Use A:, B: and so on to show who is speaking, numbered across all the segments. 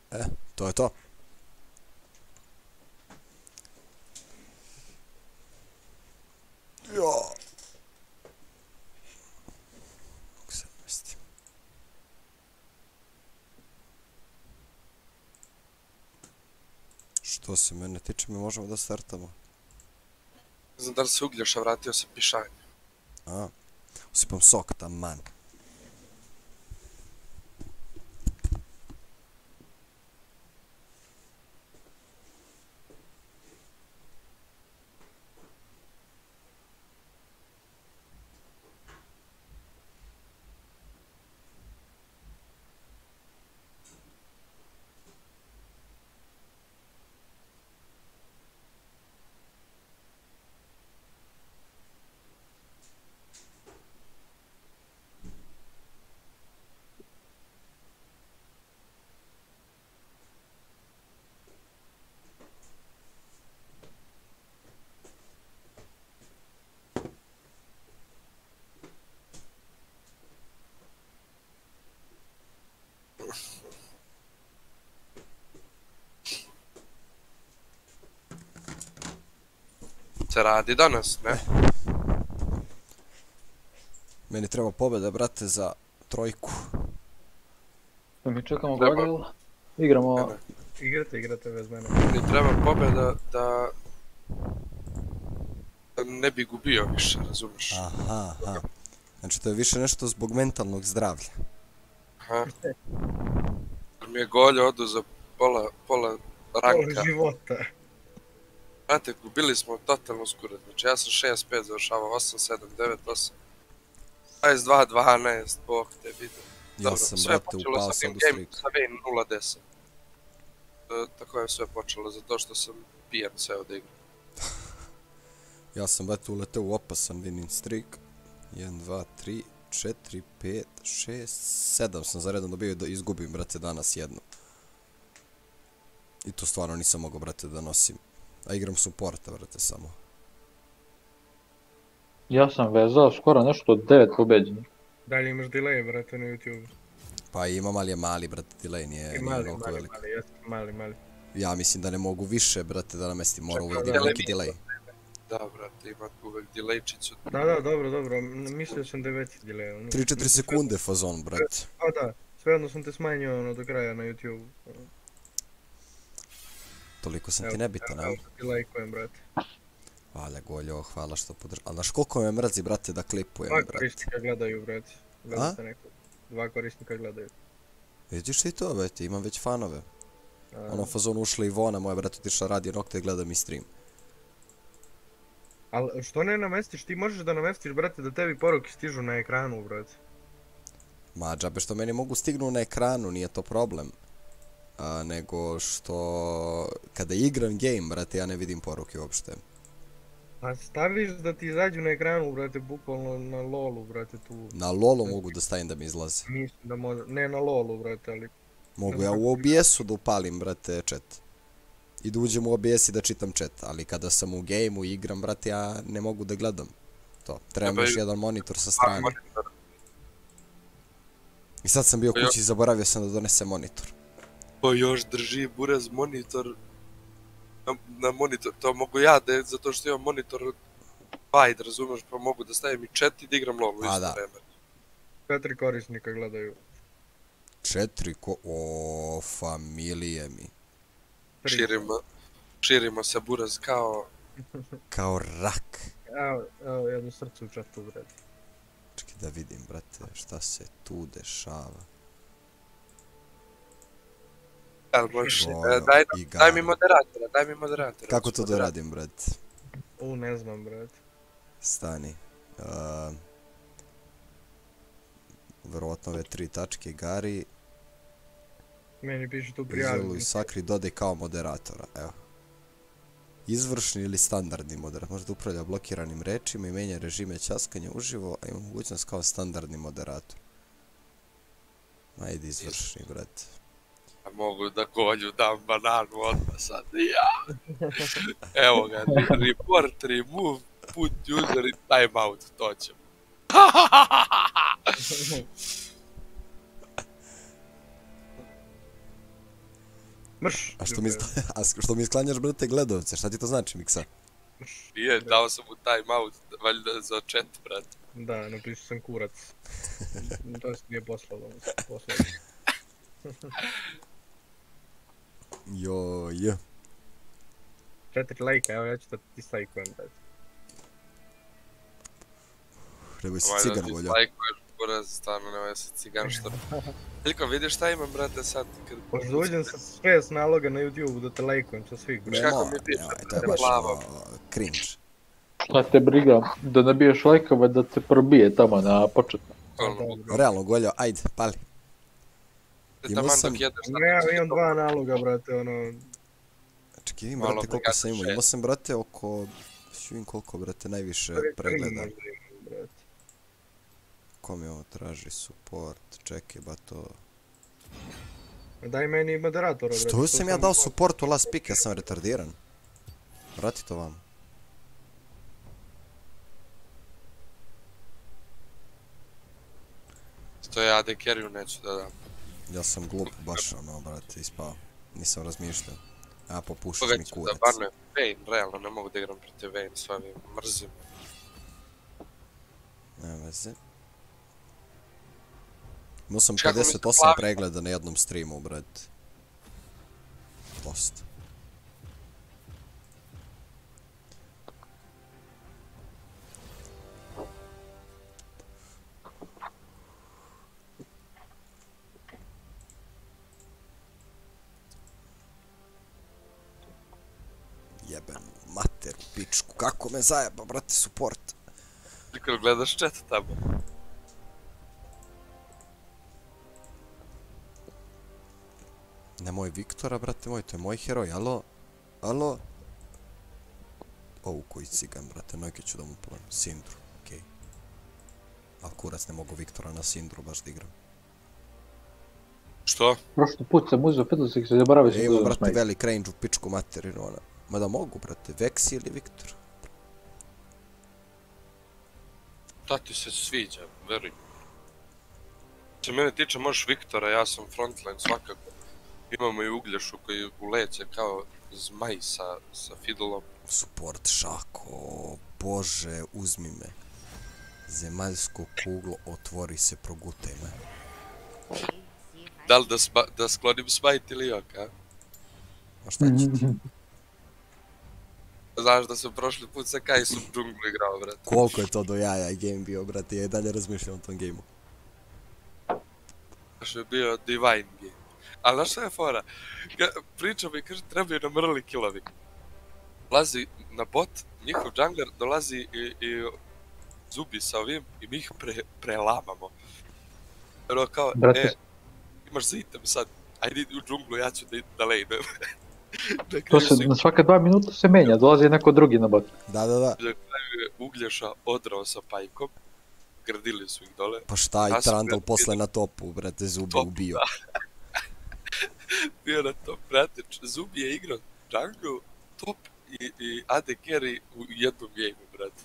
A: To je to. Jo. Kako se namestim? Što se mene tiče, mi možemo da startamo.
B: Ne znam da li se Uglješa vratio sa pišanje.
A: A, usipam sok, taman.
B: Se radi danas, ne?
A: Meni treba pobjeda, brate, za trojku.
C: Mi čekamo
B: Treba.
C: Gaga ili? Igramo...
B: Ne.
D: Igrate bez mene.
B: Mi treba pobjeda da ne bi gubio više, razumiješ?
A: Aha. Znači, to je više nešto zbog mentalnog zdravlja.
B: Aha. Jer mi je Goljo oduzeo pola ranka.
D: Života.
B: Znate, gubili smo totalno skoro. Znači, ja sam 6-5 završavao, 8-7, 9-8. 22-12, bog te vidio.
A: Ja sam, brate, upao sad u strik.
B: Sa Vayne 0-10. Tako je sve počelo, zato što sam pijan sve od igre.
A: Ja sam, brate, uleteo u opasan winning streak. 1, 2, 3, 4, 5, 6, 7 sam zaredom dobio da izgubim, brate, danas jednu. I to stvarno nisam mogao, brate, da nosim. A igram supporta, brate, samo.
C: Ja sam vezao skoro nešto od 9 pobeđenih.
D: Dalje imaš delay, brate, na YouTube.
A: Pa imam, ali je mali, brate, delay, nije mnogo velik.
D: Mali.
A: Ja mislim da ne mogu više, brate, da namestim, mora uvijek da
B: da,
A: ima neki delay.
B: Da, brate, ima uvek delayčicu.
D: Da, dobro. Mislio sam da je veći delay.
A: 3-4 sekunde fazon, brate.
D: A da, svejedno sam te smanjio do kraja na YouTube.
A: Toliko sam ti nebitan, a?
D: Evo, ti lajkujem, brate.
A: Hvala, Goljo, hvala što podržaš. Ali znaš koliko me mrzi, brate, da klipujem,
D: Dva
A: brate.
D: korisnika gledaju, brate. Gledate neko. Dva korisnika gledaju.
A: Vidiš ti to, brate, imam već fanove. Ono fazon ušla Ivona, moja brate otišla radi nokta i gleda mi stream.
D: Ali što ne namestiš, ti možeš da namestiš, brate, da tebi poruke stižu na ekranu, brate.
A: Ma, džabe što meni mogu stignu na ekranu, nije to problem. Nego što kada igram game, brate, ja ne vidim poruke uopšte.
D: A staviš da ti izađu na ekranu, brate, bukvalno na lolu, brate, tu.
A: Na lolu mogu da stavim da mi izlaze.
D: Mislim da može, ne na lolu, brate, ali...
A: Mogu ja u OBS-u da upalim, brate, chat. I da uđem u OBS i da čitam chat, ali kada sam u game-u i igram, brate, ja ne mogu da gledam. To, trebam još jedan monitor sa strane. I sad sam bio kući i zaboravio sam da donesem monitor.
B: Pa još drži burez monitor na monitor, to mogu ja da, zato što imam monitor wide, razumeš, pa mogu da stavim i chat i da igram LoL u isto vreme.
D: 4 korisnika gledaju.
A: 4 o, familije mi.
B: Širimo se burez
A: kao rak.
D: Evo jedno srce u chatu, brate.
A: Čekaj da vidim, brate, šta se tu dešava.
B: Daj mi moderatora,
A: Kako to da radim, brate?
D: Ne znam, brate.
A: Stani. Verovatno ove 3 tačke, Gari.
D: Meni piše tu prijavljeno.
A: Izoluj Sakri, dodaj kao moderatora, evo. Izvršni ili standardni moderator. Možda upravlja blokiranim rečima i menja režime ćaskanja uživo, a ima mogućnost kao standardni moderator. Ajde izvršni, brate.
B: A mogu da Golju dam bananu odmah sad, ja! Evo ga, report, remove, put user in timeout, to ćemo.
D: Mrš!
A: Što mi sklanjaš, brate, gledovce? Šta ti to znači, Miksa?
B: Nije, dao sam mu time out, valjda za chat, brate.
D: Da, napisao sam kurac. To se nije poslalo.
A: Joj.
D: 4 lajka, evo ja ću da ti sajkujem, brate.
A: Nemoj si cigan, volja.
B: Lajkuješ, buraz, stvarno nemoj si cigan što... Veliko, vidiš šta imam, brate, sad?
D: Možda uđem sa 6 naloga na YouTube da te lajkujem sa svih, brate.
A: Nemoj, to je baš cringe.
C: Šta te briga da nabiješ lajkove da te probije tamo na početno.
A: Realno, Goljo, ajde, pali.
B: Taman dok jedeš...
D: Ne, imam 2 naloga, brate, ono...
A: Čekaj, vidim, brate, koliko sam imao. Imao sam, brate, oko... Vidim koliko, brate, najviše pregleda. Ko mi ovo traži? Support, čekaj, ba to...
D: Daj meni moderatora, brate.
A: Što sam ja dao support u last pick, ja sam retardiran. Vrati to vam.
B: Što ja AD carry-u neću da dam.
A: Ja sam glup, baš ono, brate, ispao. Nisam razmišljao. A, popušiš mi kurac.
B: Da banujem Vayne, realno, ne mogu da igram protiv Vayne, s vami mrzim.
A: Nema veze. Imao sam 58 pregleda na jednom streamu, brate. Dosta. Jebem materu, pičku, kako me zajeba, brate, support.
B: Koliko gledaš chat tamo?
A: Nemoj Viktora, brate moj, to je moj heroj, alo? Alo? Ovu koji cigan, brate, nojke ću da mu povem. Sindru, okej. Al kurac, ne mogu Viktora na Sindru baš da igram.
B: Što?
C: Prošli put sam uzeo Fiddlesticks i zaboravio sam da
A: Imam,
C: uzem
A: brate,
C: Smite.
A: velik range u pičku materinu, ona. Mada mogu, brate, Veksi ili Viktor.
B: Da ti se sviđa, veruj. Što mene tiče, možeš Viktora, ja sam frontline svakako. Imamo i Uglješu koji uleće kao zmaj sa fiddlom.
A: Support, šako, bože, uzmi me. Zemaljsko kuglo, otvori se, progutaj me.
B: Da li da sklonim smite ili jok, a?
A: A šta će ti?
B: Znaš da sam prošli put sa Kai'Som džunglu igrao, brate.
A: Koliko je to do jaja game bio, brate, ja i dalje razmišljam o tom gameu.
B: Što je bio divine game. Ali znaš šta je fora? Priča mi, kaže, trebaju nam early killovi. Dolazi na bot, njihov jungler dolazi i zubi sa ovim i mi ih prelamamo. Ono kao, imaš za item sad, ajde u džunglu, ja ću da lejnem.
C: To se na svaka 2 minuta se menja, dolazi neko drugi na bot.
A: Da.
B: Na kraju je Uglješa odrao sa pajkom, gradili su ih dole.
A: Pa šta, i Trundle posle na topu, brate, Zubi ubio.
B: Bio na top, brate, Zubi je igrao jungle, top i AD carry u jednom gameu, brate.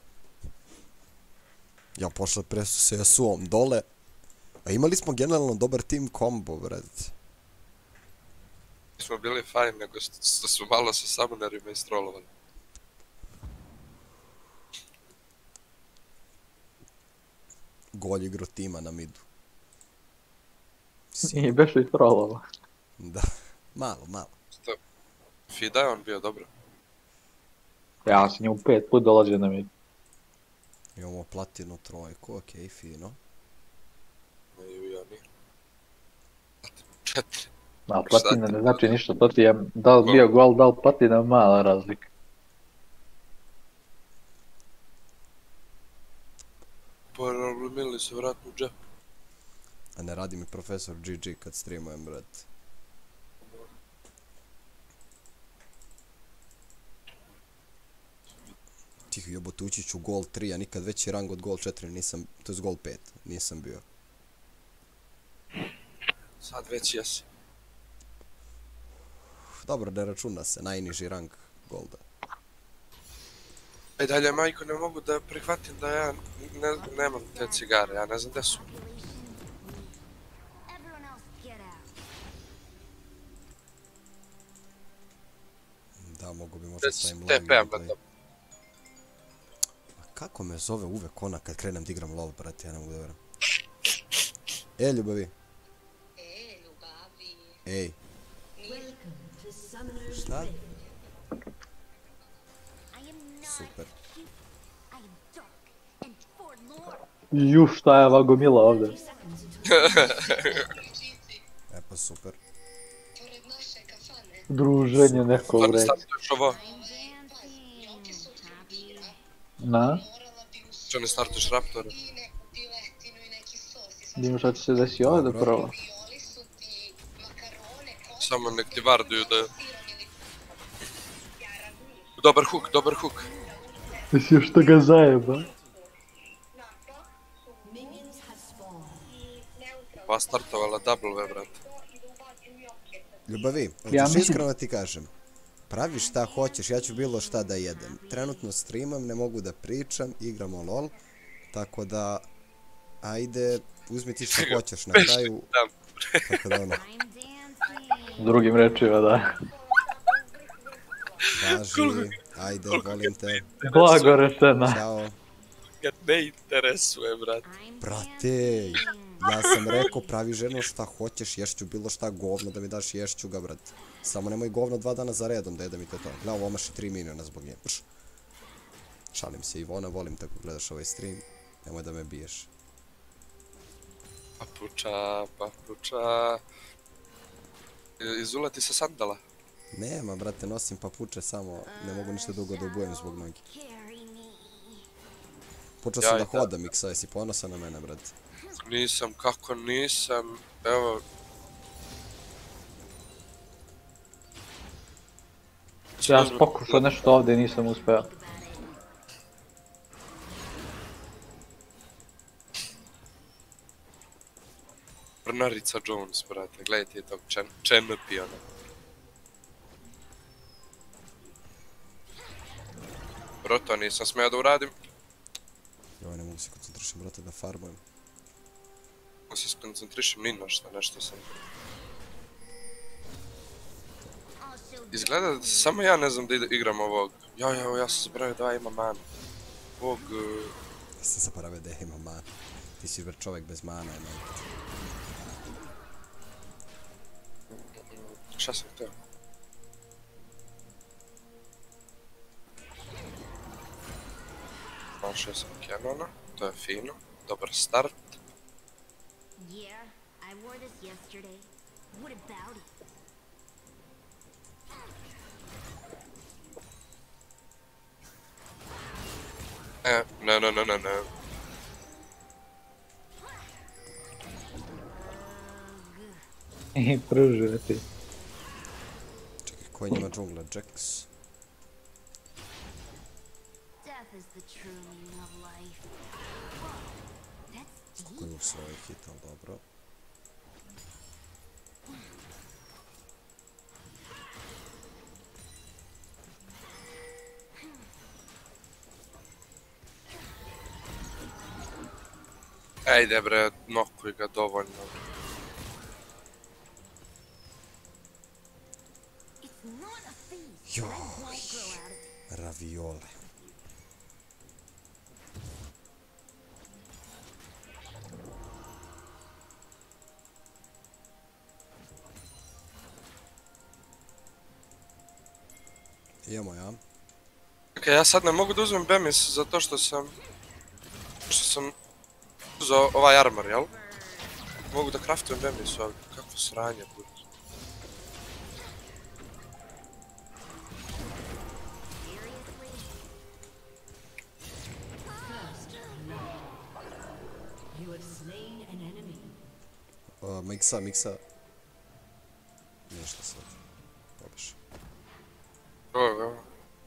A: Ja pošle presu se Yasuom dole. A imali smo generalno dobar team combo, brate.
B: Smo bili fajn, nego što su malo sa summonerima istrolovali.
A: Golj igro tima na midu.
C: I beš li trolova.
A: Da, malo.
B: Što? Fida je on bio dobro.
C: Ja sam njemu 5 put dolazio na mid.
A: Imamo platinu trojku, okej, fino.
B: Ne, i oni. Platinu 4.
C: A platina ne znači ništa, to ti je da li bio gol, da li platina, mala razlika.
B: Poroblimili se vratno u džep.
A: A ne radi mi profesor GG kad streamujem, brate. Tiho jebote, ući ću gol 3, a nikad veći rang od gol 4 nisam, to je gol 5, nisam bio.
B: Sad već jesi.
A: Dobro, ne računa se, najniži rang golda.
B: Ej, dalje, majko, ne mogu da prihvatim da ja nemam te cigare, ja ne znam gde su.
A: Da, mogu bi možda stavim LOL
B: TP-am na
A: gameplay.
B: to.
A: A kako me zove uvek ona kad krenem da igram LOL, brate, ja ne mogu da veram. Ljubavi.
E: Ljubavi.
A: Ej. Šta? Super.
C: Ju, šta je ova gomila ovdje?
A: E pa super.
E: Pored naše kafane.
C: Druženje neko
B: Stvarno
C: vreći.
B: startuješ ovo?
C: Na?
E: Morala bi u
B: Što ne startuješ Raptora?
E: i neku piletinu i neki sos. I
C: Vidimo šta će se desiti ovdje
A: Dobro.
C: prvo.
E: violi su ti makarone, kost,
B: Samo nek ti varduju da...
E: sirom ili... Ja razumijem.
B: Dobar hook.
C: Ti si još što ga zajeba.
B: Pa startovala W, brate.
A: Ljubavi,
C: Ja
A: hoćeš
C: mislim-
A: iskreno da ti kažem. Pravi šta hoćeš, ja ću bilo šta da jedem. Trenutno streamam, ne mogu da pričam, igramo LOL. Tako da, ajde, uzmi ti šta hoćeš na kraju. Tako da ono,
C: Drugim rečima, da.
A: važi, ajde, volim te,
C: Blago rečena.
A: ćao.
B: Kad ne interesuje, brate.
A: Brate, ja sam rekao pravi ženo šta hoćeš, ješću bilo šta govno da mi daš, ješću ga, brate. Samo nemoj govno 2 dana za redom da jedem i to je to. Gle, ovo maši 3 miliona zbog nje. Pš. Šalim se, Ivona, volim te ako gledaš ovaj stream. Nemoj da me biješ.
B: Papuča. Izuleti sa sandala.
A: Nema, brate, nosim papuče samo, ne mogu ništa dugo da obujem zbog nogi. Počeo sam
B: Ja
A: da
B: i da.
A: hodam, Miksa, jesi ponosan na mene, brate?
B: Nisam, kako nisam. Evo.
C: Ja sam pokušao nešto ovdje i nisam uspeo.
B: Brnarica Jones, brate. Gledajte tog čempiona. Bro, to nisam smeo da uradim.
A: Joj, ne mogu se koncentrišem, brate, da farmujem.
B: Ako se skoncentrišem ni na šta, nešto sam... Izgleda da samo ja ne znam da igram ovog. Ja sam zaboravio da ima mana. Ovog...
A: Ja sam zaboravio da ja imam mana. Ti si bre čovjek bez mana, je majke.
B: Šta sam htio? Našao sam Canona, to je fino, dobar start.
F: Yeah, I wore this yesterday. What about it?
B: No.
C: I pružuje ti.
A: Čekaj, ko je njima džungla? Jax?
F: Death is the true meaning of life. That's
A: Ko je u svoj hit, ali dobro.
B: Ajde bre, nokuj ga dovoljno.
F: it's not a feast.
A: Joj,
F: Won't grow out of it.
A: raviole. Idemo, ja.
B: Okej, ja sad ne mogu da uzmem Bemis zato što sam uzeo ovaj armor, jel? Mogu da craftujem Bemis ovdje, kakvo sranje bude.
A: Miksa. Ništa sad. Pobiš.
B: Ovo.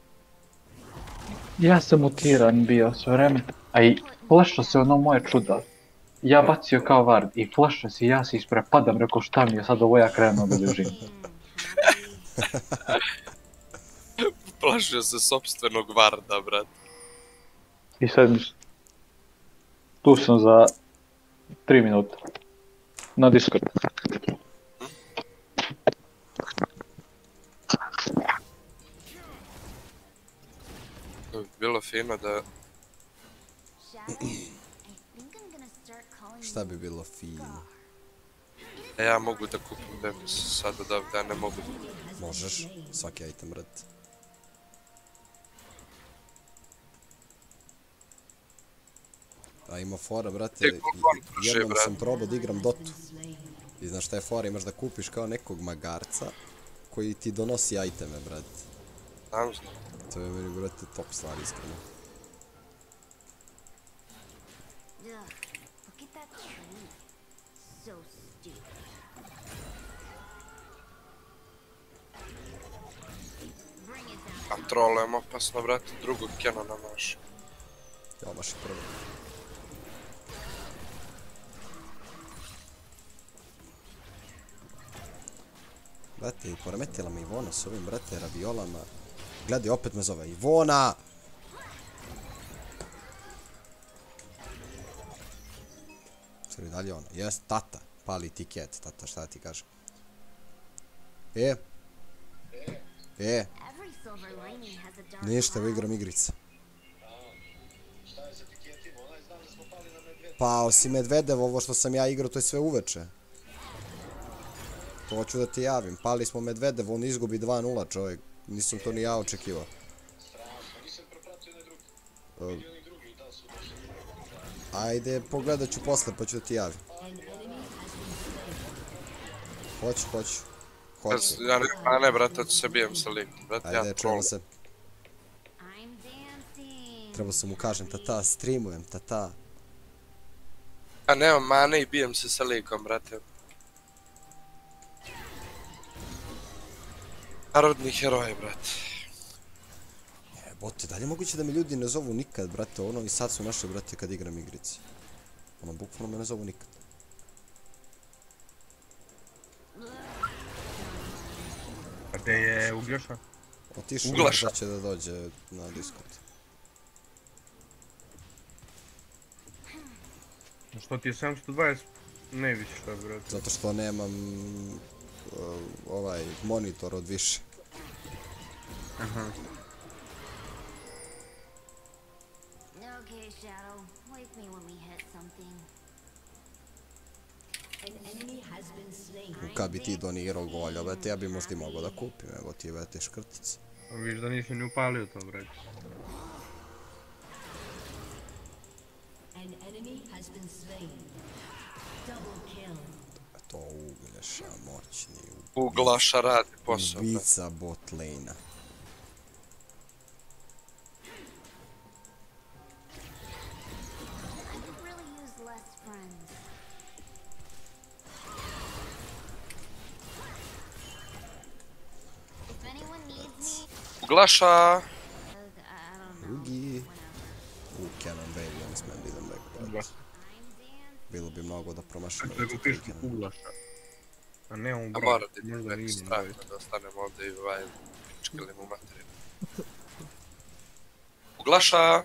C: Ja sam mutiran bio sve vreme. A i flešao se ono moje čudo. Ja bacio kao vard i flešao se i ja se isprepadam, rekao šta mi je sad ovo ja krenuo da bježim.
B: Plašio se sopstvenog varda, brat.
C: I sad tu sam za 3 minuta. Na Discord.
B: fino da...
F: Shadow, I think I'm gonna start calling
A: Šta bi
F: you
A: bilo fino?
B: Ja mogu da kupim Demis sad odavde, ja ne mogu da...
A: Možeš, svaki item, brate. A ima fora, brate, jednom sam probao da igram Dotu. I znaš šta je fora, imaš da kupiš kao nekog magarca koji ti donosi iteme, brate.
B: Znam.
A: To je meni, brate, top stvar, iskreno.
F: Ugh, look at that tree. So stupid. Bring it down.
B: A trolujem opasno, brate, drugog Kenona naš.
A: Ja, baš je prvo. Brate, poremetila me Ivona s ovim, brate, raviolama. Gledaj, opet me zove. Ivona! Sri dalje ona. Jes, tata. Pali tiket, tata, šta ti kažem?
F: Every silver lining has a dark
A: Ništa,
F: cloud.
A: igram igrice. Pa, osim Medvedev, ovo što sam ja igrao, to je sve uveče. To hoću da ti javim. Pali smo Medvedev, on izgubi 2-0, čovjek. Nisam to ni ja očekivao. Ajde, pogledat ću posle, pa ću da ti javim. Hoću.
B: Ja ne, brate, ću se bijem sa likom, brate, ja
A: Ajde, čujemo
B: trolujem.
A: se.
F: I'm dancing.
A: Trebao sam mu kažem, tata, streamujem, tata.
B: Ja nemam mane i bijem se sa likom, brate. Narodni heroji, brate.
A: Jebote, dalje moguće da me ljudi ne zovu nikad, brate, ono i sad su naše, brate, kad igram igrice. Ono, bukvalno me ne zovu nikad.
D: A gdje je Uglješa?
A: Otišao
B: Uglaša.
A: možda će da dođe na Discord.
D: Što ti je 720? Ne više šta, brate.
A: Zato što nemam ovaj monitor od više.
D: Aha.
F: Okay, Shadow. Wake me when we hit something.
A: Kad bi ti donirao golja, brate, ja bi možda i mogao da kupim, evo ti, brate, škrtice.
D: A viš da nisi ni upalio to, brate.
A: To Uglješa, moćni,
B: Uglaša radi posao, brate.
A: ubica bot lane-a.
F: I could really use less friends. If anyone needs me,
B: Uglaša!
F: I don't know.
A: Ugi.
F: Whenever.
A: Cannon Valiance, man, idem back,
D: Da.
A: brate.
F: I'm dancing.
A: Bilo bi mnogo da promašim.
D: Kako da pišu Uglaša. A ne on
B: A
D: broj.
B: mora da
D: Možda
B: neki
D: vidim,
B: strah
D: brate.
B: da ostanem ovdje i pičkelim u materiju. Uglaša!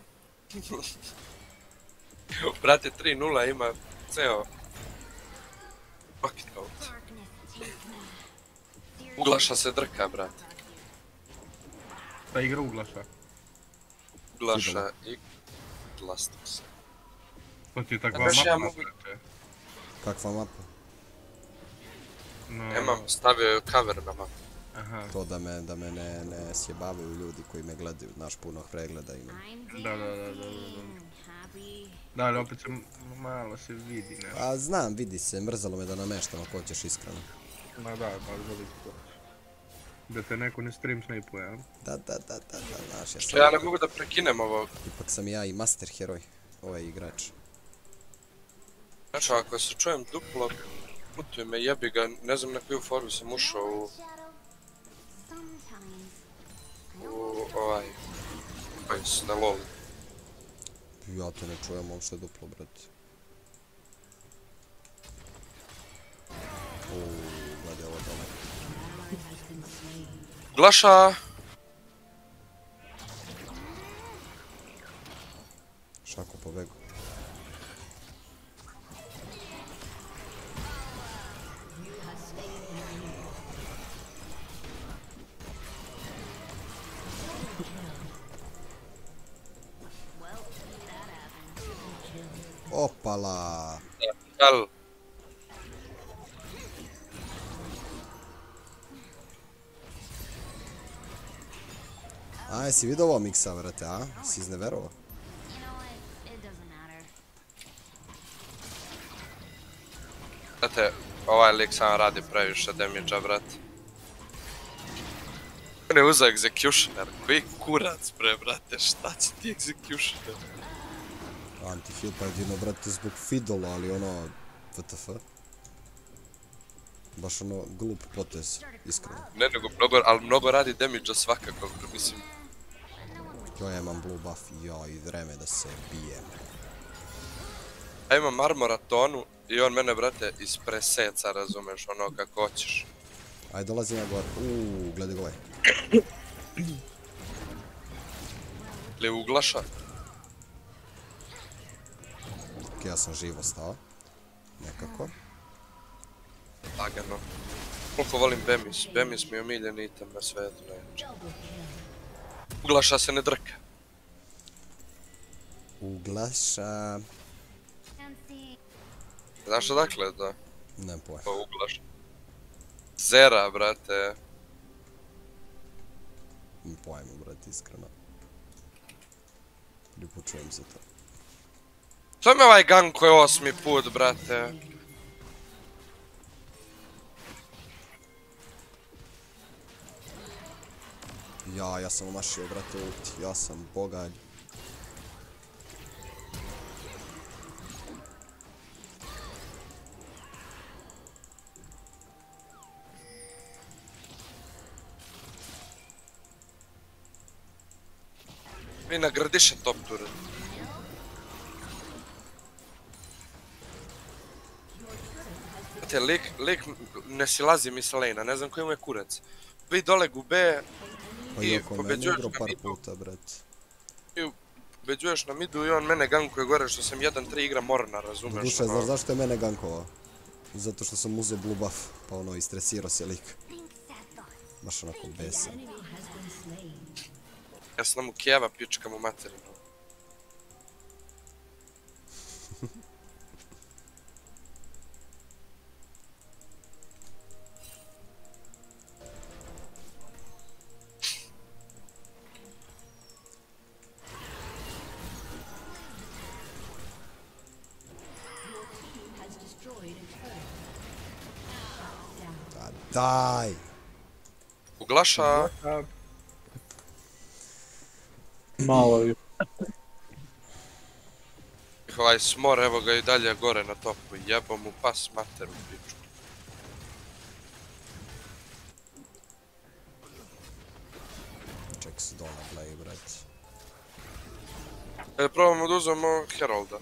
B: Brate, 3-0 ima ceo... Fuck out.
F: Darkness, take me.
B: Uglaša se drka, brate.
D: Ta igra Uglaša.
B: Uglaša i... Glasno se.
D: To ti je takva
B: Znaš, ja
D: mapa,
B: mogu-
D: brate.
A: Kakva mapa?
D: No,
B: Nemam, stavio je cover na mapu.
D: Aha.
A: To da me ne sjebavaju ljudi koji me gledaju, znaš, puno pregleda imam.
F: I'm
D: Da.
F: dancing. Happy.
D: Da, ali opet se malo se vidi, ne.
A: A znam, vidi se, mrzalo me da nameštam ako hoćeš iskreno.
D: Ma da, vidi to. Da te neko ne stream snipuje, a?
A: Da, znaš, ja
B: Što ja ne
A: sam,
B: mogu da prekinem ovo.
A: ipak sam ja i master heroj, ovaj igrač.
B: Znači, ako se čujem duplo, putuj me, jebi ga, ne znam na koju foru sam ušao u...
F: Shadow. Sometimes.
B: ovaj... Koji su na lolu.
A: Ja te ne čujem uopšte duplo, brate. Gledaj ovo dole.
B: Glaša!
A: Šako pobegu. hvala.
B: Jel?
A: A, jesi vidio ovo miksa, vrate, a? Si izneverovo?
F: You know what? It doesn't matter.
B: Znate, ovaj lik sam radi previše damage-a, brate. On je uzao executioner, koji kurac bre, brate, šta će ti executioner?
A: Anti-heal pa jedino, brate, zbog Fidola, ali ono, WTF. Baš ono, glup potez, iskreno.
B: Ne nego ali mnogo radi damage-a svakako, mislim.
A: Ja imam blue buff, ja, i vreme da se bijem.
B: Ja imam armora tonu i on mene, brate, ispreseca, razumeš, ono kako hoćeš.
A: Ajde, dolazim ja gore. Gledaj ga ovaj.
B: Ili uglaša?
A: Ok, ja sam živo stao. Nekako.
B: Lagano. Koliko volim Bemis, Bemis mi je omiljen item na svetu, ne. Uglaša se ne drka.
A: Uglaša...
F: Fancy.
B: Znaš odakle da?
A: Nemam pojma.
B: Pa uglaša. Zera, brate.
A: Nemam pojma, brate, iskreno. Pripučujem se to.
B: To mi ovaj gang koji je 8. put, brate.
A: Ja sam omašio, brate, ulti. Ja sam bogalj.
B: Mi nagradiše top ture. Znate, lik ne silazi mi sa lane-a, ne znam koji mu je kurac. Vi dole gube
A: Pa
B: i
A: oko mene
B: pobeđuješ
A: igro
B: na
A: par
B: midu.
A: puta, brate.
B: I pobeđuješ na midu i on mene gankuje gore što sam 1-3 igra Morna, razumeš?
A: Duše,
B: ono.
A: znaš zašto je mene gankovao? Zato što sam uzeo blue buff, pa ono, istresirao se lik.
F: Think sad thoughts.
A: Baš onako besan.
B: Ja sam mu Kijeva pičkam u materinu.
A: Daj!
B: Uglaša,
D: A,
C: Malo ju.
B: ovaj smor, evo ga i dalje gore na topu, jebo mu pas mater u pičku.
A: Ček se dole, play, brate.
B: Probamo da uzmemo Herolda.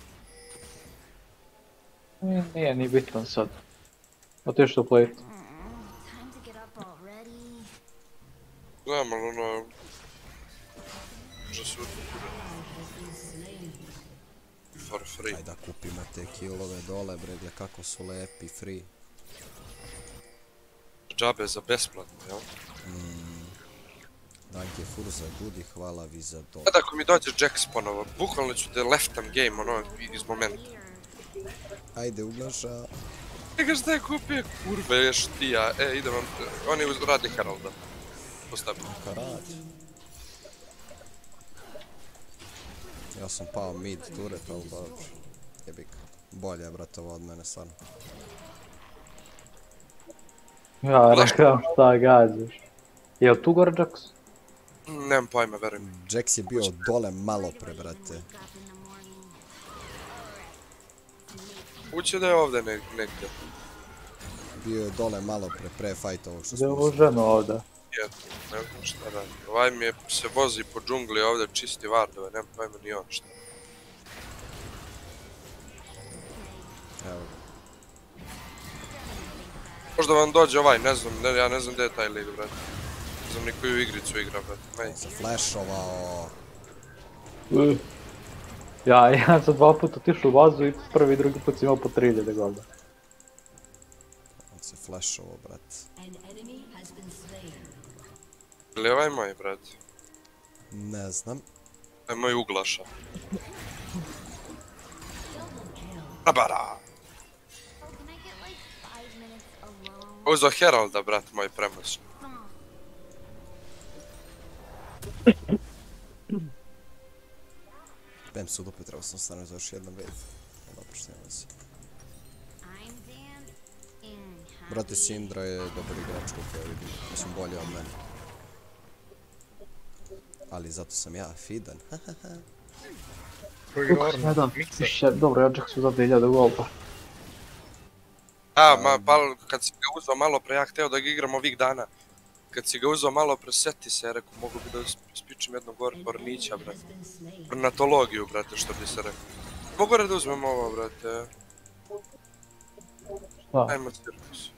C: Nije ni bitan sad. Otišao plate.
F: Time to get up already.
B: Znam, ali ono... Just for free.
A: Ajde da kupimo te killove dole, bre, gle kako su lepi, free.
B: Džabe za besplatno, jel?
A: Danke Furza, Gudi, hvala vi za to.
B: Sad ako mi dođe Jax ponovo, bukvalno ću te leftam game, ono, iz momenta.
A: Ajde, uglaša.
B: Njega šta je kupio? Kurve, ješ ti ja. Idem vam, oni radi Heralda. Postavim.
A: Karat. Ja sam pao mid turret, ali dobro. Jebik. Bolje je, brate, ovo od mene, stvarno.
C: Ja rekao šta gađaš. Jel tu gore Jax?
B: Nemam pojma, verujem.
A: Jax je bio dole malo pre, brate.
F: Wake up in the morning.
B: Uće da je ovdje negdje.
A: Bio je dole malo pre fight ovog što
C: Gdje je
A: smo
C: ovo
A: uzeli.
C: ženo ovdje?
B: Eto, ne znam šta radi. Ovaj mi je se vozi po džungli ovdje, čisti vardove, nemam pojma ni on šta.
A: Evo.
B: Možda vam dođe ovaj, ne znam, ja ne znam gdje je taj lig, brate. Ne znam ni koju igricu igra, brate.
A: On se flashovao.
C: Ja sam 2 puta otišao u bazu i prvi i drugi put sam imao po 3000 golda.
A: On se flashovao, brate.
B: Ili ovaj moj, brate?
A: Ne znam.
B: To je moj uglaša. Abara!
F: Can I get like 5 minutes alone?
B: Uzo Heralda, brat moj, premoćno.
A: Bem sud, opet trebao sam stanu za još jedan wave. Dobro, što nema se.
F: I'm Dan and
A: Brate, Sindra je dobar igrač koliko ja vidim. Mislim, bolje od mene. Ali zato sam ja Fidan.
D: Koji
C: Ne dam,
D: Miksa.
C: više, dobro, Ajax su za 2000 golba.
B: Kad si ga uzao malo pre, ja hteo da ga igram ovih dana. Kad si ga uzao malo pre, seti se, rekao, mogu bi da spičem jednog Ornića, brate. Ornatologiju, brate, što bi se rekao. Mogu da uzmem ovo, brate.
C: Šta?
B: Ajmo cirkus.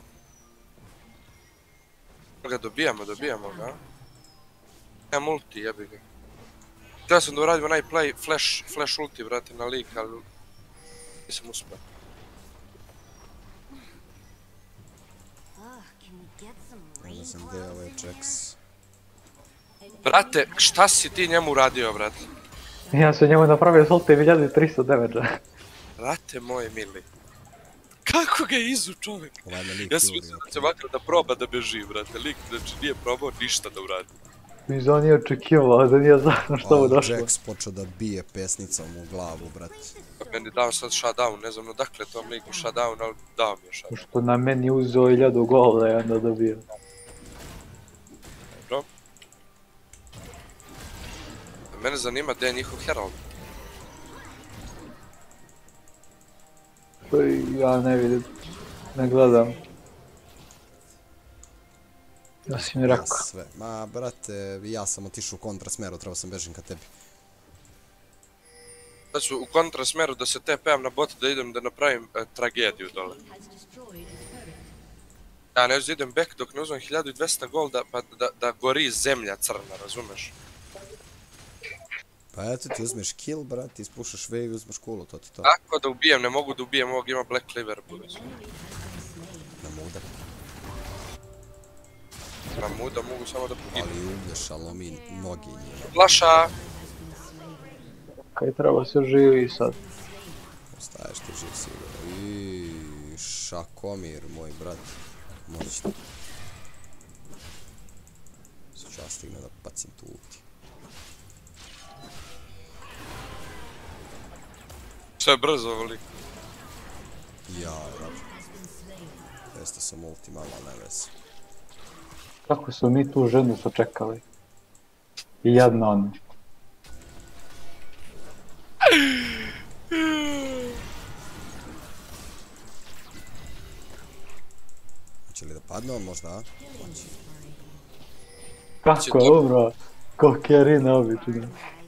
B: Ga dobijamo ga. Nemam ulti, jebi ga. Htio sam da uradim onaj play, flash ulti, brate, na lik, ali nisam uspio.
F: can we get some
A: Onda
F: rain
A: sam
F: clouds
A: gdje ovaj
F: in here?
A: Jax.
B: Brate, šta si ti njemu uradio, brate?
C: Ja sam njemu napravio solte 1300 damage-a.
B: Brate moj mili. Kako ga je izu čovjek?
A: Ovaj me lik
B: Ja sam
A: juri,
B: mislio da
A: ok.
B: će makar da proba da beži, brate. Lik, znači nije probao ništa da uradi.
C: Mislim, on nije očekivao, da nije znao što mu
A: Ali
C: došlo.
A: Jax počeo da bije pesnicom u glavu, brate.
B: Meni dao sad shutdown, ne znam odakle tom liku shutdown, ali dao mi je shutdown.
C: Pošto na meni uzeo 1000 golda i onda dobio.
B: Dobro. Mene zanima gdje je njihov Herald.
C: Ja ne vidim, ne gledam. Ja si mi rekao.
A: Sve. Ma, brate, ja sam otišao u kontrasmeru, trebao sam bežim ka tebi.
B: Sad ću u kontrasmeru da se TP-am na bot da idem da napravim tragediju dole. Ja ne idem back dok ne uzmem 1200 golda pa da gori zemlja crna, razumeš?
A: Pa eto ti uzmeš kill, brate, ispušaš wave i uzmeš kulu, to ti to.
B: Tako da ubijem, ne mogu da ubijem ovog, ima Black Cleaver budući.
A: Na muda.
B: Na muda mogu samo da poginu.
A: Ali ublješ, ali mi nogi njima.
B: Flaša!
C: Kaj treba se živi sad.
A: Ostaješ ti živ sigurno. I Šakomir, moj brat. Moćno. Sad ću ja stigne da bacim tu ulti.
B: Sve brzo, voli.
A: Ja, dobro. Jeste sam ulti malo, ali ne veze.
C: Kako su mi tu ženu sačekali? I jadno ono.
A: Hoće li da padne on možda, a? Hoće.
C: Kako je umro? Ko Kerina obično.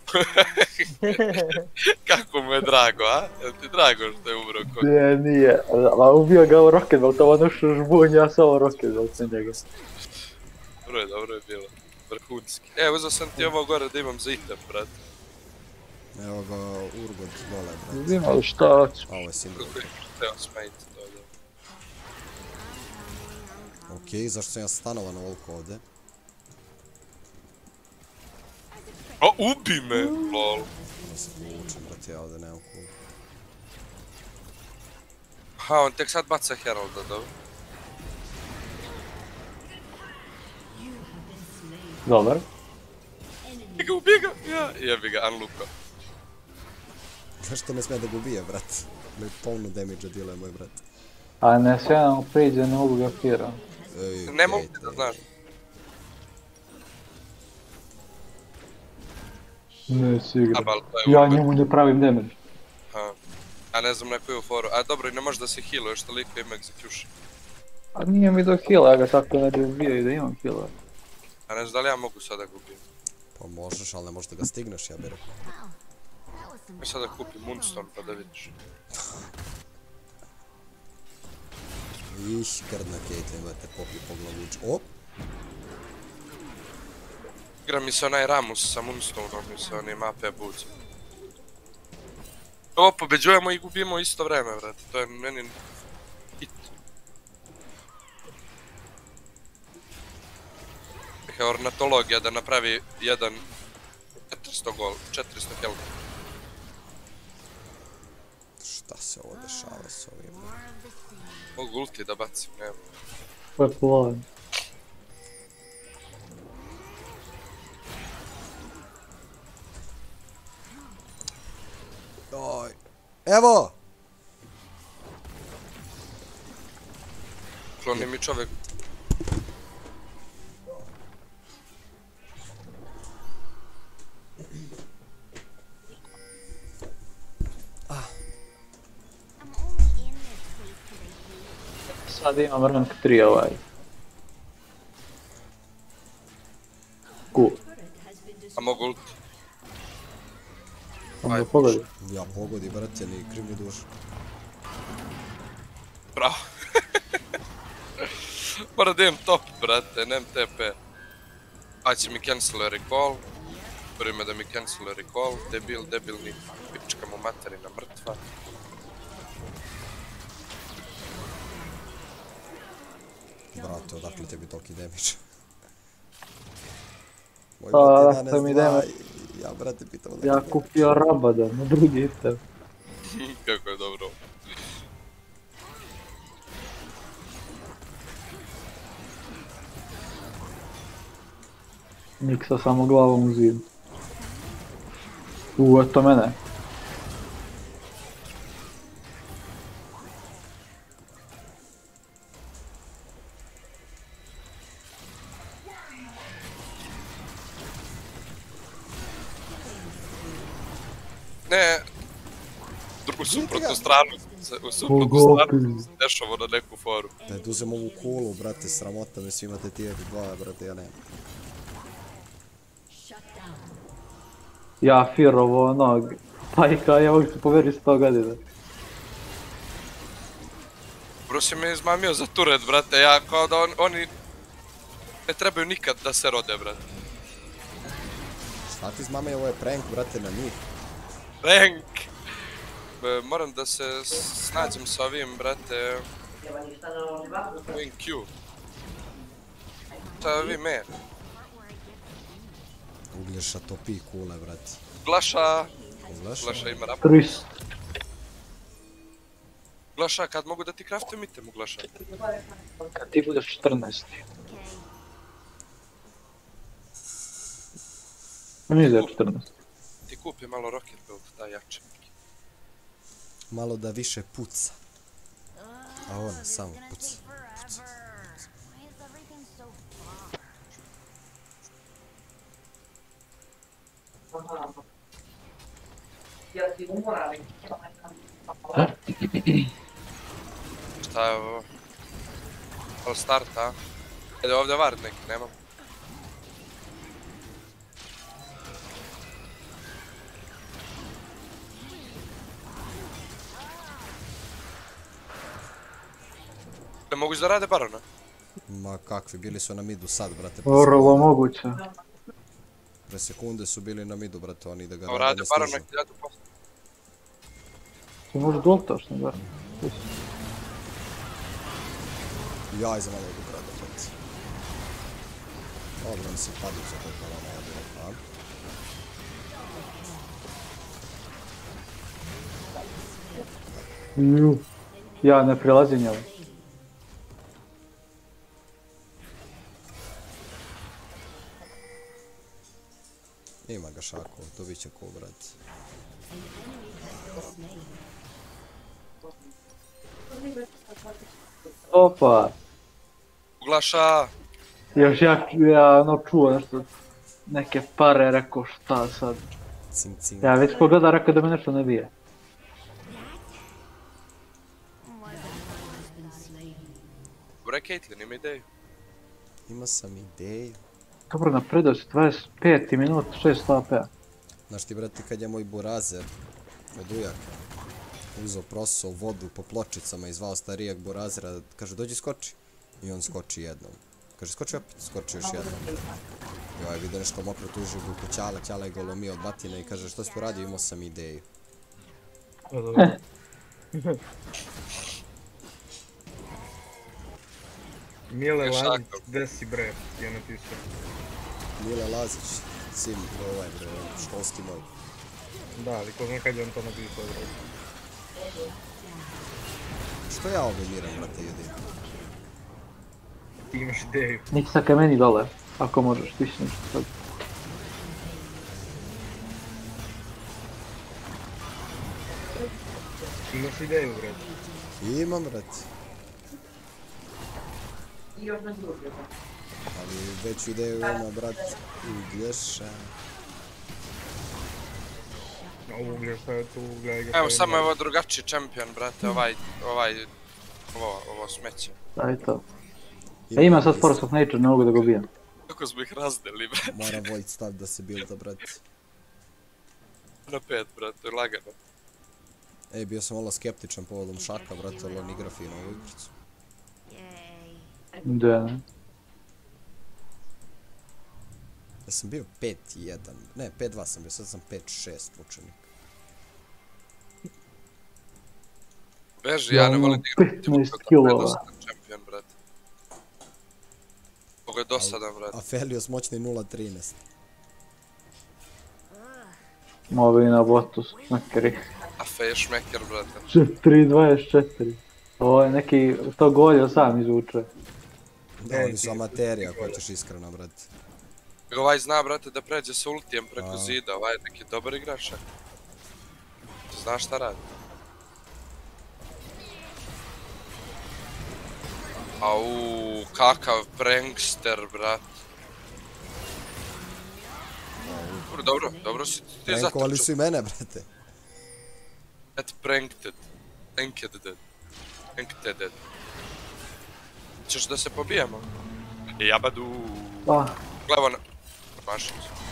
B: Kako mu je drago, a? Jel ti drago što je umro ko?
C: Ne, nije. A ubio ga u Rocket Belt, to ono što žbunj, ja samo Rocket Belt na njega.
B: Dobro je bilo. Vrhunski. Uzao sam ti ovo gore da imam za item, brate.
A: Evo ga Urgot dole, brat.
C: Vidim, ali šta hoću?
A: A ovo je Sindra.
B: Kako je hteo smajiti to, da.
A: Okej, zašto sam ja stanovan ovoliko ovdje?
B: O, ubi me! Lol.
A: Da se povučem, brat, ja ovdje nemam kulu.
B: Aha, on tek sad baca Heralda, dobro.
C: Dobar.
B: Ubij ga! Ja, jebi ga, unlookao.
A: Zašto ne smije da ga ubije, brat? Me polno damage-a djeluje moj brat.
C: A ne sve nam priđe, ne mogu ga kira.
A: Ej,
B: Ne mogu
A: okej,
B: da znaš.
C: Ne si igra.
B: Abal, to je
C: Ja
B: ubij.
C: njemu ne pravim damage.
B: Aha. A ne znam na koju foru. A dobro, i ne može da se healuješ, toliko ima execution.
C: A nije mi do heala, ja ga tako ne bi ubio i da imam heala.
B: A ne znam da li ja mogu sada ga ubijem.
A: Pa možeš, ali ne možeš da ga stigneš, ja bih rekao.
F: Wow, that was some
B: Mi sada kupim Moonstone pa da vidiš.
A: Grdna Caitlyn, brate, popi po glavuč. O!
B: Igra mi se onaj Ramus sa Moonstoneom i sa onim AP bucom. Ovo pobeđujemo i gubimo isto vreme, brate. To je meni hit. Neka ornatologija da napravi jedan 400 gol, 400 helmet.
A: Šta se ovo dešava? je s ovim?
F: More of the same.
B: Mogu ulti da bacim, nema.
C: To je plan.
A: Joj. Evo!
B: Kloni mi čovjek.
F: I'm only in this place because I hate it.
C: Sad imam rank 3 ovaj. Cool.
B: A mogu ulti.
C: Onda pogledaj.
A: Ja pogodi, brate, ni kriv ni duš.
B: Bravo. Mora da imam top, brate, nem TP. A će mi cancel recall. Prime da mi cancel recall. Debilni. Pička mu materina mrtva.
A: Brate, odakle tebi toliki damage? Moj
C: A,
A: brat
C: to mi
A: 11-2
C: damage.
A: i ja, brate, pitam
C: Ja kupio Rabada na drugi item.
B: Kako je dobro.
C: Miksa samo glavom u zid. Eto mene.
B: Ne. U suprotnu stranu. U suprotnu stranu se dešava na neku foru.
A: Daj da uzem ovu kulu, brate, sramota me, svi imate tier 2, brate, ja nemam.
C: Ja Firovo onog. Pajka, ja ovdje se poveri 100 godina.
B: Bruce je me izmamio za turet, brate, ja kao da oni ne trebaju nikad da se rode, brate.
A: Šta ti zmame, ovo je prank, brate, na njih.
B: Rank! Moram da se snađem sa ovim, brate, ovim Q. Šta vi me?
A: Uglješa topi kule, brate.
B: Glaša!
A: Ugleša?
B: Glaša ima rap.
C: 300.
B: Glaša, kad mogu da ti craftujem item u Glaša?
C: Kad ti budeš 14. Nije da je 14.
B: Ti kupi malo rocket build, da jače.
A: Malo da više puca. A on samo
F: Gonna
A: puca.
F: take forever. Why is everything so far?
B: Šta je ovo? All start, a? Ede ovdje ward neki, nemam. Ne mogu da rade barona?
A: Ma kakvi, bili su na midu sad, brate.
C: Vrlo moguće.
A: Pre sekunde su bili na midu, brate, oni da ga
B: Kao
A: rade
B: rade
A: ne
B: barona
A: stižu.
B: 1000%.
C: Ti možeš doltaš na bar.
A: Jaj, za malo idu grada, brate. Dobro, mi se padu za to kolona, ja bih rekao.
C: Ja ne prilazim njemu.
A: Ima ga šako, dobit će ko, brate.
C: Opa.
B: Uglaša!
C: Još ja ono čuo nešto. Neke pare, rekao šta sad.
A: Cing, cing.
C: Ja već pogleda, rekao da me nešto ne bije.
B: Bre, Caitlyn, ima ideju.
A: Ima sam ideju.
C: Dobro, napredao si 25 minut, 600 AP-a.
A: Znaš ti, brate, kad je moj burazer od ujaka uzeo prosao vodu po pločicama i zvao starijak burazera, kaže dođi skoči. I on skoči jednom. Kaže skoči opet, skoči još jednom. I ovaj vidio nešto mokro tuži u buku Ćala, Ćala je ga lomio od batine i kaže što si tu radio, imao sam ideju.
D: Mile
B: Još
D: Lazić,
B: tako.
D: gde si bre, je napisao.
A: Mile Lazić, sin, ovaj bre, školski moj.
D: Da, ali ko zna kad je on to napisao bre.
A: Što ja ovdje miram, brate, jedim?
D: Ti imaš ideju.
C: Neki sa kameni dole, ako možeš, ti si nešto sad.
D: Imaš ideju, brate.
A: Imam, brate. Ali veću ideju ima, brat, Uglješa.
D: Uglješa je tu, gledaj ga.
B: Evo, samo je ovo drugačiji čempion, brate, ovo smeće.
C: Da je to. Ima sad Force of Nature, ne mogu da ga ubijem.
B: Kako smo ih razdeli, brate.
A: Moram Void staviti da se builda, brate.
B: Na 5, brate, lagano.
A: Ej, bio sam malo skeptičan povodom Šaka, brate, ali on igra fino ovu igricu.
F: Yay.
C: Da, ne.
A: Ja sam bio 5-1, ne 5-2 sam bio, sad sam 5-6 učenik.
B: Beži, ja ne volim da igram.
C: 15 kilova.
B: Čempion, brate. Ovo je dosadan, brate.
A: Aphelios moćni 0-13.
C: Ovi na botu smekeri.
B: Afe je šmeker, brate.
C: 4-24. Ovo je neki, to goljo sam izvuče.
A: Da, oni su amateri ako hoćeš iskreno, brate.
B: Ovaj zna, brate, da pređe sa ultijem preko zida, ovaj je neki dobar igrač. Znaš šta radi. Au, kakav prankster, brat. Dobro si ti zatrčao.
A: Prankovali su i mene, brate.
B: Pranked. Ćeš da se pobijemo? Jabadu. Glevo na... Mašić.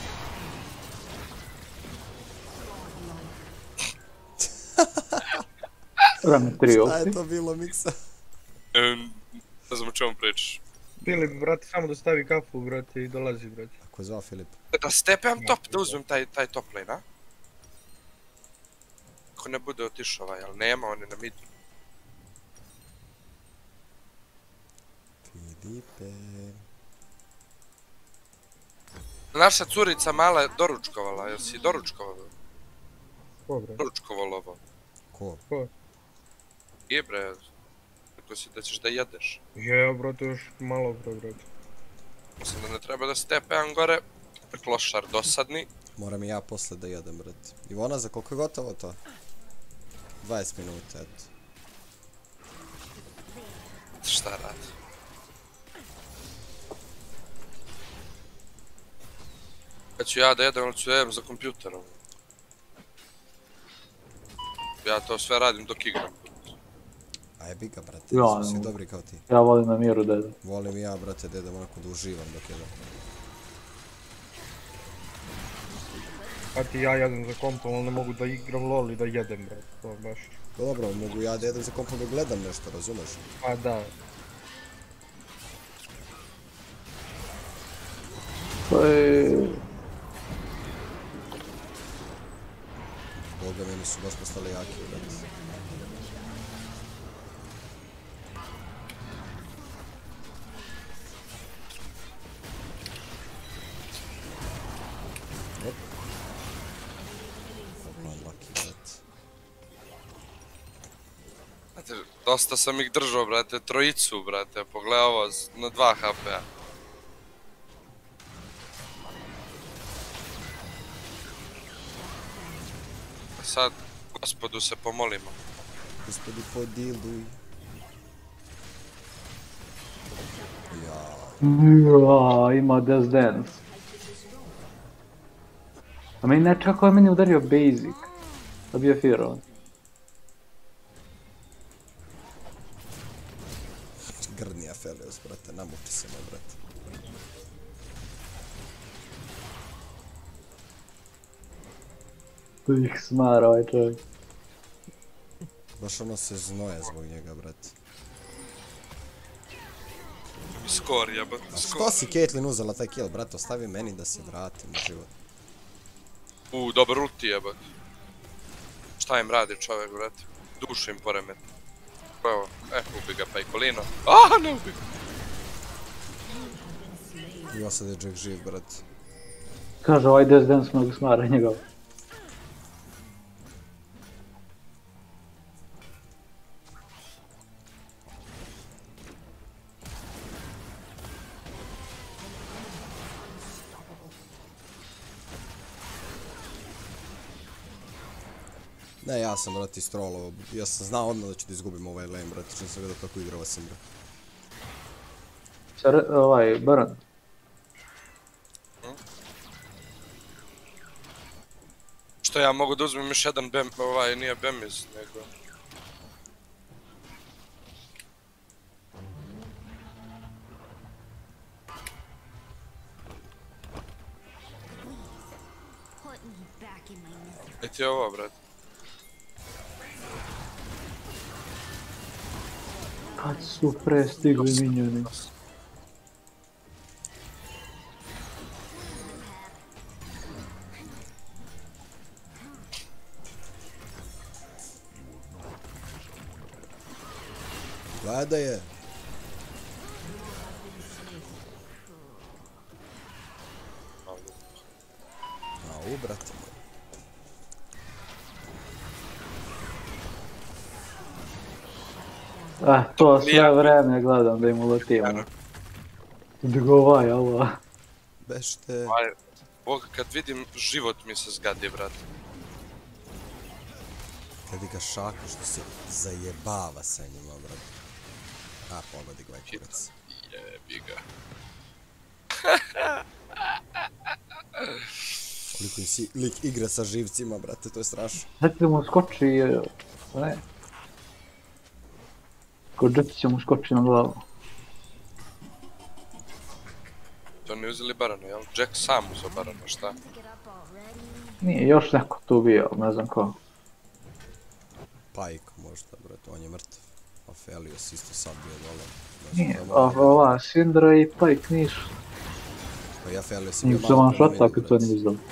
C: Rame 3
A: Šta je
C: opti.
A: to bilo, Miksa?
B: Ne znam o čemu pričaš.
D: Filip, brate, samo da stavi kafu, brate, i dolazi, brate.
A: Ako je zvao Filip.
B: Da stepem top, da uzmem taj top lane, a? Ako ne bude otišao ovaj, ali nema, on je na midu.
A: Filipe...
B: Naša curica mala je doručkovala, jel si doručkovala?
D: Ko, brate?
B: Doručkovalo ovo.
A: Ko?
D: Ko?
B: I bre, rekao si da ćeš da jedeš.
D: Je, brate, još malo, brate.
B: Mislim da ne treba da stepem gore. Klošar dosadni.
A: Moram i ja posle da jedem, brate. Ivona, za koliko je gotovo to? 20 minuta, eto.
B: Šta radi? Kad ću ja da jedem, ali ću da jedem za kompjuterom. Ja to sve radim dok igram.
A: A jebi ga, brate,
C: Ja,
A: smo svi
C: ne.
A: dobri kao ti.
C: Ja volim na miru da jedem.
A: Volim i ja, brate, da jedem onako da uživam dok jedem.
D: A ti ja jedem za kompom, ali ne mogu da igram LOL i da jedem, brate, to baš.
A: Pa dobro, mogu ja da jedem za kompom da gledam nešto, razumeš?
D: Pa da.
C: To je...
A: Boga, meni su baš postali jaki, brate. Op. Unlucky, brate.
B: Znate, dosta sam ih držao, brate, trojicu, brate, pogledaj ovo, na 2 HP-a. Sad, gospodu se pomolimo.
A: Gospodi, podiluj. Ja.
C: Ja, ima Death Dance. A meni ne čak je meni udario basic. Da bio Firo.
A: Grdni Aphelios, brate, namuči se me, brate.
C: Tu ih smara ovaj čovjek.
A: Baš ono se znoje zbog njega, brate.
B: Skor, jebate,
A: A
B: skor.
A: što si Caitlyn uzela taj kill, brate? Ostavi meni da se vratim u život.
B: Dobar ulti, jebate. Šta im radi čovjek, brate? Dušu im poremeti. Evo, ubi ga Pajkolino. Ne ubi ga.
A: I sad je Jack živ, brate.
C: Kaže ovaj Death Dance mnogo smara njegov.
A: Ne, ja sam, brate, istrolao. Ja sam znao odmah da ću da izgubim ovaj lane, brate, čim sam vidio kako igra ova Syndra.
C: Baron.
B: Što ja mogu da uzmem još jedan bem, nije bemiz, nego...
F: Put me back in my misery.
B: E ti je ovo, brate.
C: Kad su prestigli minjoni.
A: Gledaj je. Au, brate moj.
C: To sve vreme gledam da im uletimo. Dgovaj, ova.
A: Bešte.
B: Bog, kad vidim, život mi se zgadi, brate.
A: Gledaj ga šaku što se zajebava sa njima, brate. A, pogodi ga ovaj kurac.
B: Jebi ga.
A: Koliko im si lik igra sa živcima, brate, to je strašno.
C: Znači da mu skoči, ne. Ko džetića mu skoči na glavu.
B: To ne uzeli Barona, jel? Jack sam uzeo Barona, šta?
F: Pick it up already.
C: Nije još neko tu bio, ne znam ko.
A: Pike možda, brate, on je mrtav. Aphelios isto sad bio dole.
C: Nije, ova Syndra i Pike nisu.
A: Pa i Aphelios je bio
C: Njih se
A: malo
C: vam
A: prema
C: šata
A: meni,
C: kad to
A: brate.
C: nije izdali.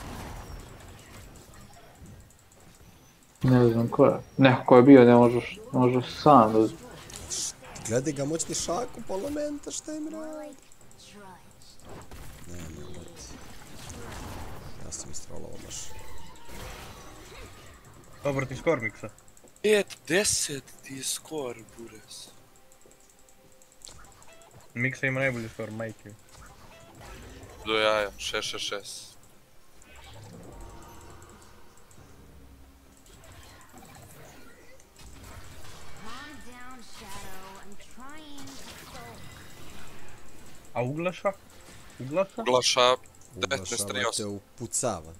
C: Ne znam ko je. Neko ko je bio, ne možeš sam da...
A: Gledaj ga, moćni šaku, parlamenta, šta im radi?
F: Like trudge.
A: Ne, brate. Ja sam istrolao baš.
D: Dobar ti skor, Miksa.
B: 5-10 ti je skor, Bures.
D: Miksa ima najbolji skor, majke.
B: Do jaja, 6-6-6.
F: Calm down, Shadow. I'm trying to sulk.
D: A Uglaša? Uglaša?
B: Glaša
A: Uglaša, brate,
B: 19-3-8.
A: upucava.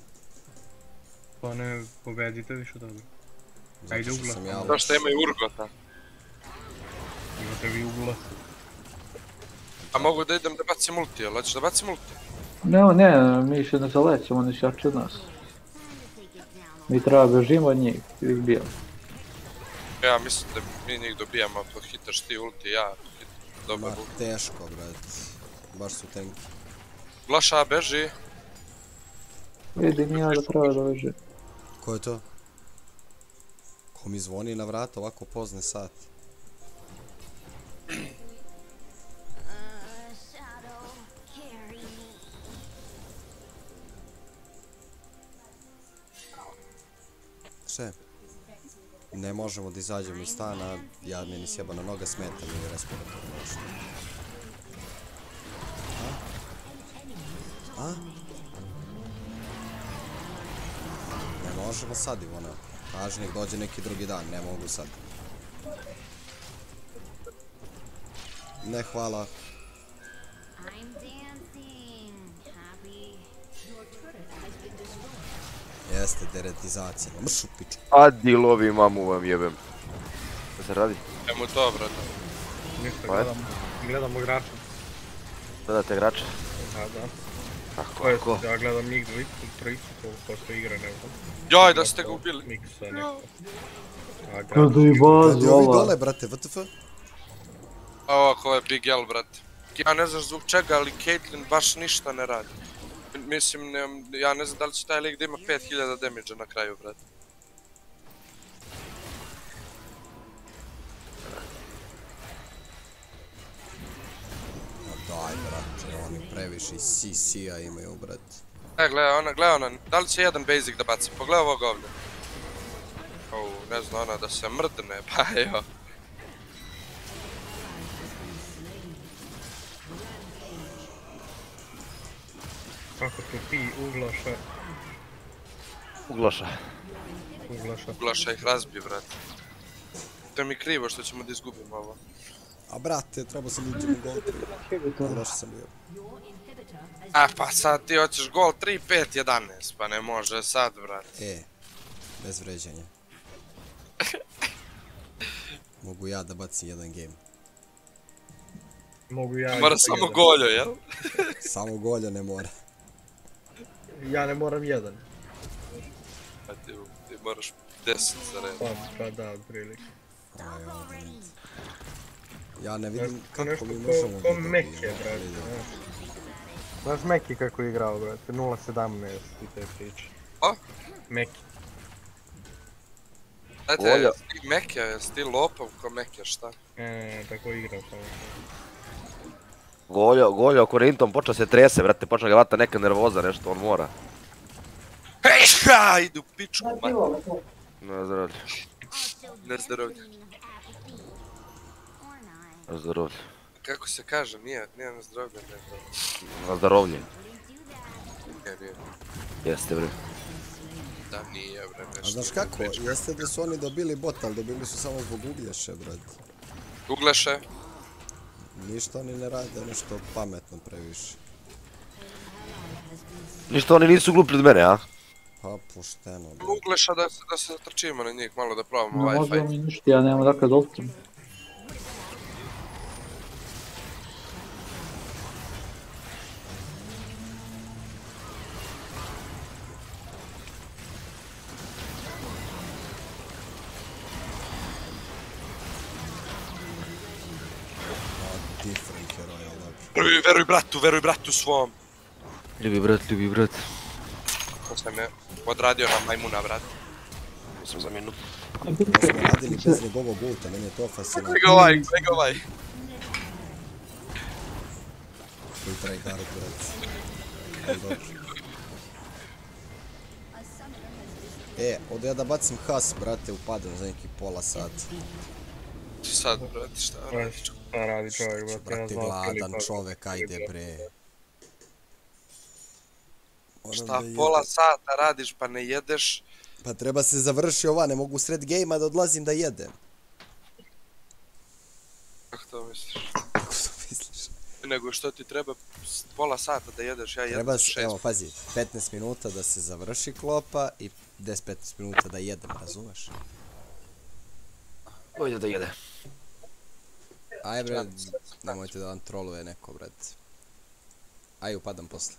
D: Pa ne, pobedite više dobro. Ajde,
A: Zato što
D: Uglaša.
A: sam ja
B: Znaš šta imaju Urgota?
D: Imate vi Uglaša.
B: A mogu da idem da bacim ulti, jel? Hoćeš da bacim ulti?
C: Ne, mi se ne zalećemo, oni su jači od nas.
F: Time to take it down.
C: Mi treba bežimo od njih, ih bijemo.
B: Ja mislim da mi njih dobijamo, to hitaš ti ulti, ja hitam. Dobar
A: Ma,
B: ulti.
A: teško, brate. Baš su tenki.
B: Glaša beži.
C: Vidim ja da treba da beže.
A: Ko je to? Ko mi zvoni na vrata ovako pozne sat?
F: Shadow, carry me.
A: Še? Ne možemo da izađemo iz stana, ja meni sjebana noga smeta mi respiratorno nešto. A? Ne možemo sad, Ivona. Kaži nek dođe neki drugi dan, ne mogu sad. Ne, hvala.
F: I'm dancing. Happy.
A: Jeste, deretizacija. Mršu piču.
G: Adi lovi mamu vam jebem. Šta se radi?
B: Nemo to, brate.
D: Ništa, gledamo igrača.
G: Gledate igrače?
D: Da.
G: Kako, kako?
D: Ja gledam njih trojicu, pošto igra, ne znam.
B: Joj, da ste ga ubili.
D: Miksa, neko.
C: Kada i bazu,
A: Gledaj ovi
C: ova.
A: dole, brate, WTF?
B: Ovo je Big L, brate. Ja ne znam zbog čega, ali Caitlyn baš ništa ne radi. Mislim, ja ne znam da li će taj lik da ima 5000 damage na kraju, brate.
A: Daj, brate, oni previše CC-a imaju, brate.
B: Gledaj ona, da li će jedan basic da baci? Pogledaj ovog ovdje. Ne zna ona da se mrdne, pa jo.
D: Kako tu ti Uglaša?
G: Uglaša.
D: Uglaša.
B: Uglaša ih razbije, brate. To mi je krivo što ćemo da izgubimo ovo.
A: A brate, trebao sam da uđem u gol 3. Loš sam bio.
B: A pa sad ti hoćeš gol 3-5-11, pa ne može sad, brate.
A: Bez vređanja. Mogu ja da bacim jedan game.
D: Mogu ja...
B: Mora samo goljo, jel?
A: Samo goljo ne mora.
D: Ja ne moram jedan.
B: A ti moraš 10 za red.
D: Pa da, otprilike.
A: Ja ne vidim kako mi
D: nešto
A: možemo
D: ko
A: da
D: Meki,
A: dobijemo.
D: brate. Znaš Meki kako je igrao, brate? 0-17 i te priče.
B: O?
D: Meki.
B: Dajte, ti Mekija, jesi ti lopov ko Mekija, šta?
D: Tako igrao samo.
G: Goljo Korintom počeo se trese, brate, počeo ga vata neka nervoza, nešto on mora.
B: Hej, idu pičku, mate.
G: Na zdravlje.
B: Ne zdravlje.
G: Na zdravlje.
B: Kako se kaže, nije na zdravlje, nego...
G: Na zdarovlje.
B: Nije.
G: Jeste, bre.
B: Da nije, bre, nešto.
A: A znaš kako, jeste da su oni dobili bot, ali dobili su samo zbog Uglješe, brate.
B: Ugleše?
A: Ništa oni ne rade nešto pametno previše.
G: Ništa oni nisu glupi od mene, a?
A: Pa pošteno.
B: Ugleša da se trčimo na njih, malo da probamo
C: Ne
B: ovaj
C: može
B: fight.
C: mi ništa, ja nemam dakle doltim.
A: Different heroj, ali dobro.
B: Veruj bratu svom.
G: Ljubi brat.
B: To sam je odradio na majmuna, brat.
G: Mislim za minut.
A: Ovo smo radili bez njegovog ulta, meni je to fascinantno.
B: Gleda ovaj.
A: Koji try hard, brate. Ali dobro. Ovdje ja da bacim has, brate, upadem za neki pola sata.
B: Sad, brate, šta radiš?
D: Šta radi čovjek, brate?
A: Brate, gladan čovek, ajde bre.
B: Šta pola sata radiš pa ne jedeš?
A: Pa treba se završi ova, ne mogu u sred gejma da odlazim da jedem.
B: Kako to misliš?
A: Kako to misliš?
B: Nego što ti treba pola sata da jedeš, ja jedem
A: Treba,
B: 6.
A: evo, pazi, 15 minuta da se završi klopa i 10-15 minuta da jedem, razumeš?
G: Ojde da jede.
A: Aj bre, nemojte da vam troluje neko, brate. Aj, upadam posle.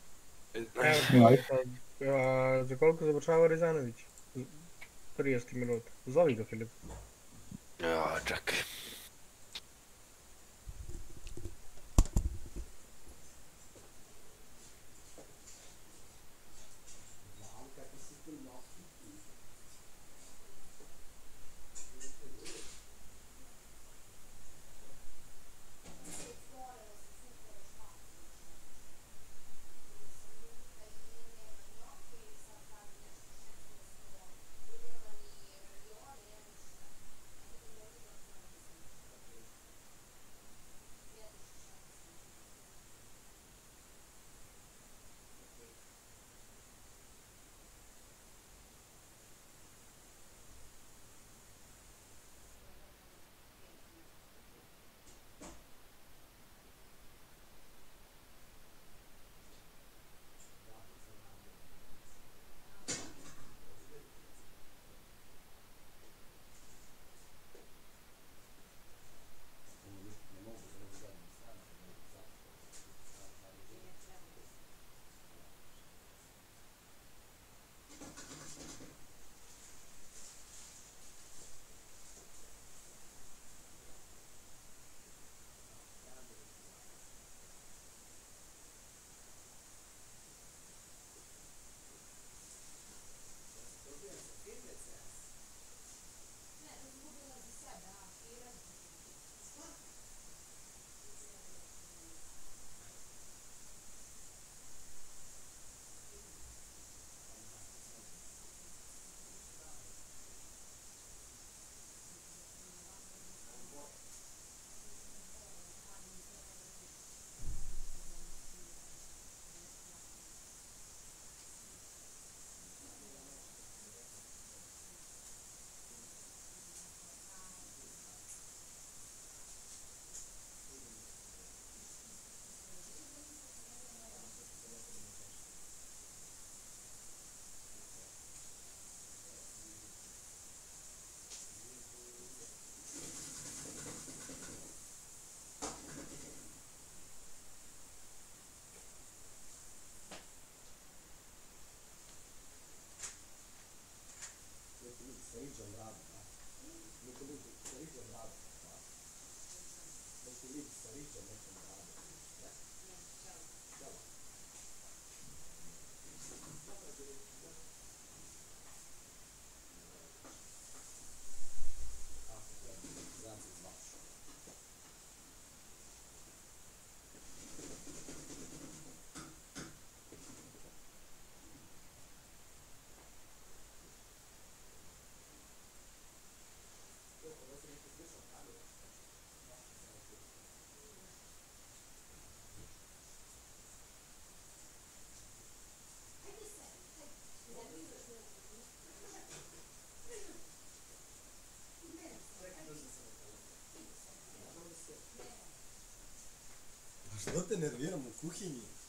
D: Za koliko završava Rizanović? 30 minuta. Zovi ga, Filip.
G: Ja, čekaj.
A: Što te nerviram u kuhinji?